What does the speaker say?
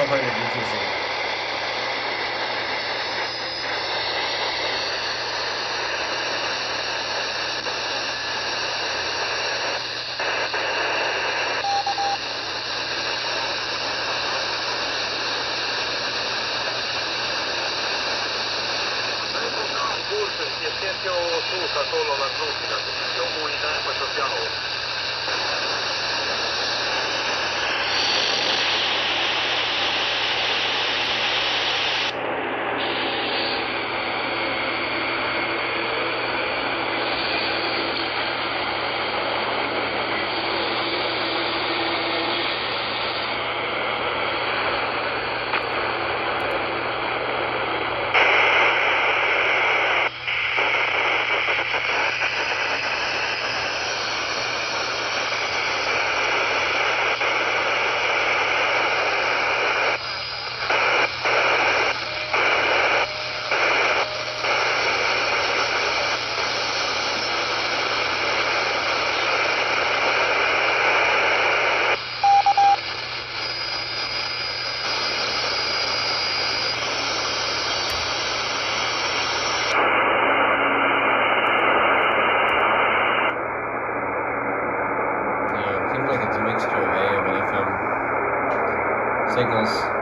1200 UTC. Si è sempre chiusa solo la musica, un tempo social. Seems like it's a mixture of AM and FM signals.